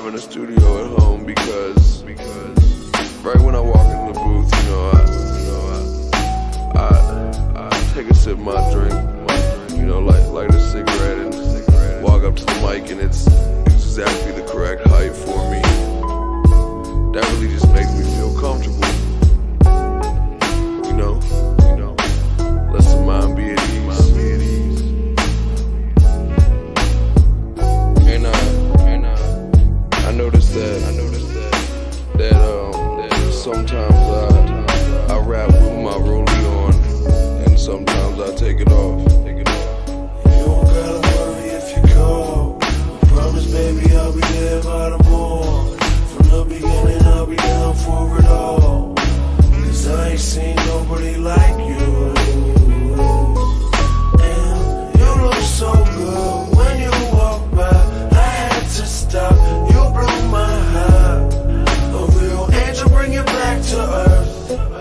having a studio at home because right when I walk into the booth, I take a sip of my drink, light a cigarette and walk up to the mic, and it's exactly the correct height for me. That really just makes me feel comfortable. Let the mind be at ease. And I noticed that sometimes I rap with my rollie on, and sometimes I take it off. You don't gotta worry if you call. I promise, baby, I'll be there by the morning. From the beginning, I'll be down for it all. 'Cause I ain't seen nobody like you. And you look so good when you walk by. I had to stop, you blew my heart. A real angel, bring it back to earth.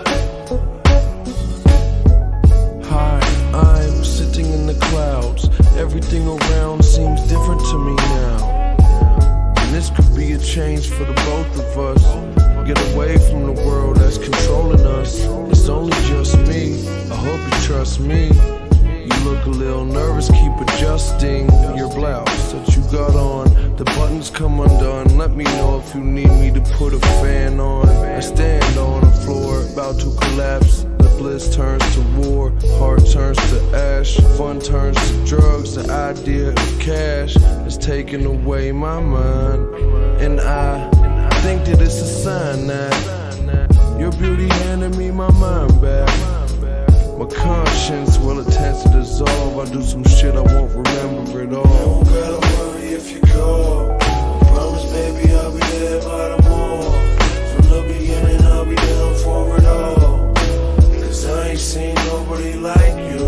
Hi, I'm sitting in the clouds. Everything around seems different to me now. And this could be a change for the both of us. Get away from the world that's controlling us. It's only just me, I hope you trust me. You look a little nervous, keep adjusting your blouse that you got on. The buttons come undone, let me know if you need me to put a fan on. I stand on the floor, about to collapse. The bliss turns to war, heart turns to ash. Fun turns to drugs, the idea of cash has taken away my mind. And I think that it's a sign that your beauty handed me my mind back. My conscience, well, it tends to dissolve. I do some shit I won't remember at all. You don't gotta worry if you call. I promise, baby, I'll be there by the morning. From the beginning, I'll be down for it all. 'Cause I ain't seen nobody like you.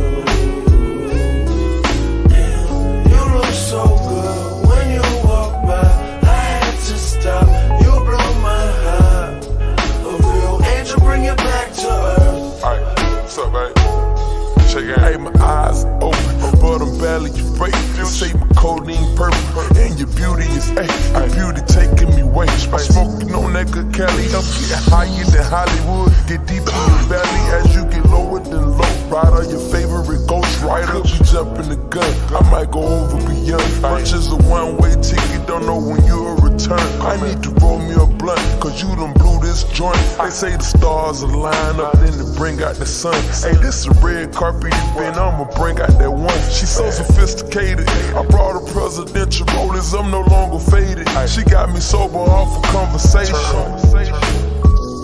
And you look so good when you walk by. I had to stop, you blew my heart. A real angel, bring it back to earth. Alright, what's up, babe? Check it out. Hey, my eyes open, but I'm barely afraid. You say my codeine purple, and your beauty is your beauty taking me way. I'm smoking on that good Cali. I'm getting higher than Hollywood. Get deeper in your belly as you get lower than low. Rider, your favorite ghost rider. You jump in the gun, I might go over beyond. Much is a one-way ticket, don't know when you'll return. I need to roll me a blunt, 'cause you done blew this joint. They say the stars align up, then they bring out the sun. Hey, this a red carpet event, I'ma bring out that one. She's so sophisticated, I brought her presidential rollers, I'm no longer faded. She got me sober off a conversation.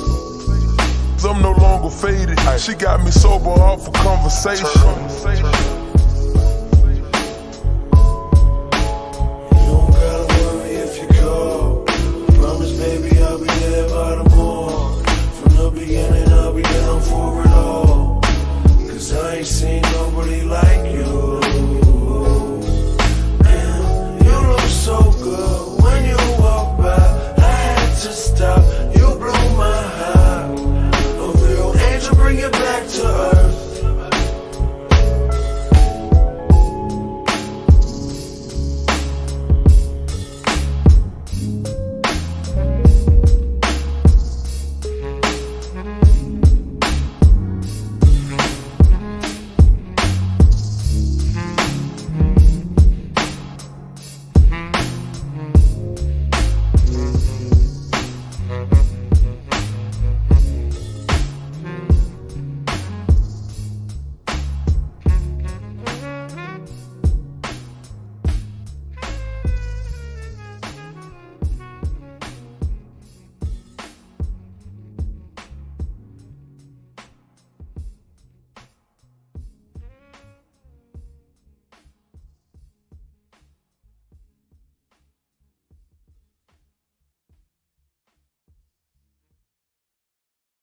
I'm no longer faded. She got me sober off a conversation.